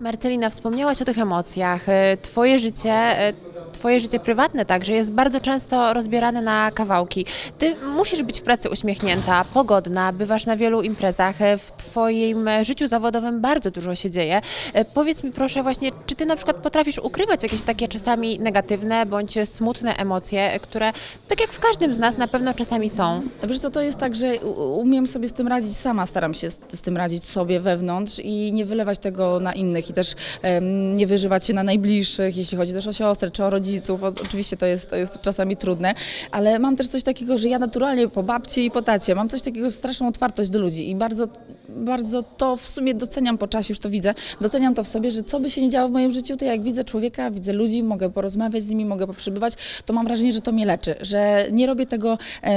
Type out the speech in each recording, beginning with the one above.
Marcelina, wspomniałaś o tych emocjach. Twoje życie prywatne także jest bardzo często rozbierane na kawałki. Ty musisz być w pracy uśmiechnięta, pogodna, bywasz na wielu imprezach. W twoim życiu zawodowym bardzo dużo się dzieje. Powiedz mi proszę właśnie, czy ty na przykład potrafisz ukrywać jakieś takie czasami negatywne bądź smutne emocje, które tak jak w każdym z nas na pewno czasami są? Wiesz co, to jest tak, że umiem sobie z tym radzić sama, staram się z tym radzić sobie wewnątrz i nie wylewać tego na innych i też nie wyżywać się na najbliższych, jeśli chodzi też o siostrę czy o rodziców. Oczywiście to jest czasami trudne, ale mam też coś takiego, że ja naturalnie po babci i po tacie mam coś takiego, straszną otwartość do ludzi i bardzo to w sumie doceniam po czasie, już to widzę, doceniam to w sobie, że co by się nie działo w moim życiu, to jak widzę człowieka, widzę ludzi, mogę porozmawiać z nimi, mogę poprzebywać, to mam wrażenie, że to mnie leczy, że nie robię tego,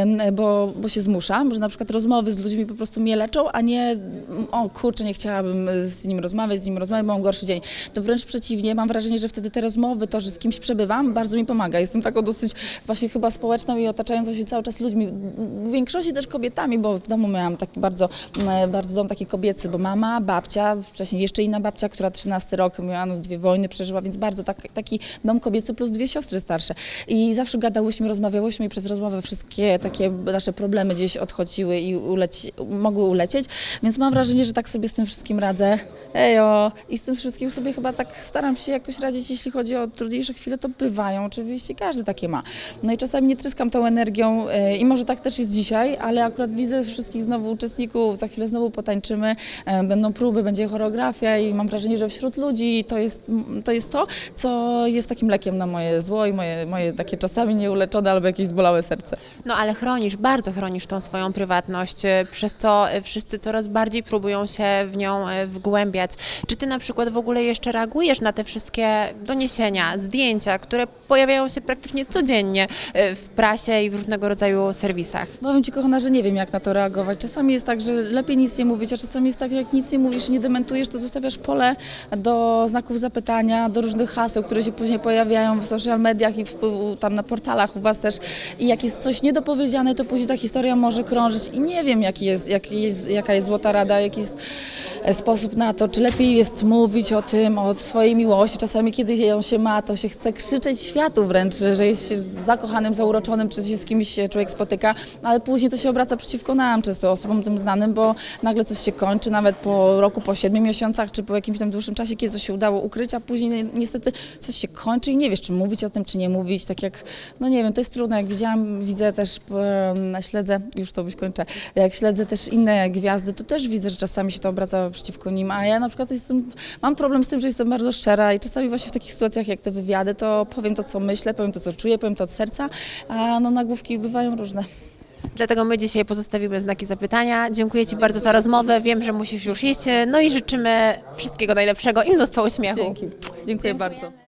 bo się zmuszam, że na przykład rozmowy z ludźmi po prostu mnie leczą, a nie o kurczę, nie chciałabym z nim rozmawiać, bo mam gorszy dzień. To wręcz przeciwnie, mam wrażenie, że wtedy te rozmowy, to, że z kimś przebywam, bardzo mi pomaga. Jestem taką dosyć właśnie chyba społeczną i otaczającą się cały czas ludźmi, w większości też kobietami, bo w domu miałam taki bardzo dom taki kobiecy, bo mama, babcia, wcześniej jeszcze inna babcia, która 13 rok miała, 2 wojny przeżyła, więc bardzo taki dom kobiecy plus 2 siostry starsze. I zawsze gadałyśmy, rozmawiałyśmy i przez rozmowę wszystkie takie nasze problemy gdzieś odchodziły i mogły ulecieć, więc mam wrażenie, że tak sobie z tym wszystkim radzę. I z tym wszystkim sobie chyba tak staram się jakoś radzić, jeśli chodzi o trudniejsze chwile, to bywają oczywiście, każdy takie ma. No i czasami nie tryskam tą energią i może tak też jest dzisiaj, ale akurat widzę wszystkich znowu uczestników, za chwilę znowu potańczymy, będą próby, będzie choreografia i mam wrażenie, że wśród ludzi to jest to, co jest takim lekiem na moje zło i moje takie czasami nieuleczone albo jakieś zbolałe serce. No ale bardzo chronisz tą swoją prywatność, przez co wszyscy coraz bardziej próbują się w nią wgłębiać. Czy ty na przykład w ogóle jeszcze reagujesz na te wszystkie doniesienia, zdjęcia, które pojawiają się praktycznie codziennie w prasie i w różnego rodzaju serwisach? Powiem ci, kochana, że nie wiem, jak na to reagować. Czasami jest tak, że lepiej nic nie mówić, a czasami jest tak, że jak nic nie mówisz, nie dementujesz, to zostawiasz pole do znaków zapytania, do różnych haseł, które się później pojawiają w social mediach i tam na portalach u was też. I jak jest coś niedopowiedziane, to później ta historia może krążyć i nie wiem, jaka jest złota rada, jaki jest sposób na to, czy lepiej jest mówić o tym, o swojej miłości. Czasami, kiedy ją się ma, to się chce krzyczeć światu wręcz, że jest się zakochanym, zauroczonym, czy się z kimś człowiek spotyka, ale później to się obraca przeciwko nam, często osobom tym znanym, bo nagle coś się kończy, nawet po roku, po 7 miesiącach, czy po jakimś tam dłuższym czasie, kiedy coś się udało ukryć, a później niestety coś się kończy i nie wiesz, czy mówić o tym, czy nie mówić, tak jak, no nie wiem, to jest trudne, jak widzę też, śledzę, już to byś kończę, jak śledzę też inne gwiazdy, to też widzę, że czasami się to obraca przeciwko nim, a ja na przykład mam problem z tym, że jestem bardzo szczera i czasami właśnie w takich sytuacjach jak te wywiady, to powiem to, co myślę, powiem to, co czuję, powiem to od serca, a no nagłówki bywają różne. Dlatego my dzisiaj pozostawimy znaki zapytania. Dziękuję ci bardzo za rozmowę. Wiem, że musisz już iść. No i życzymy wszystkiego najlepszego i mnóstwo uśmiechu. Dziękuję bardzo.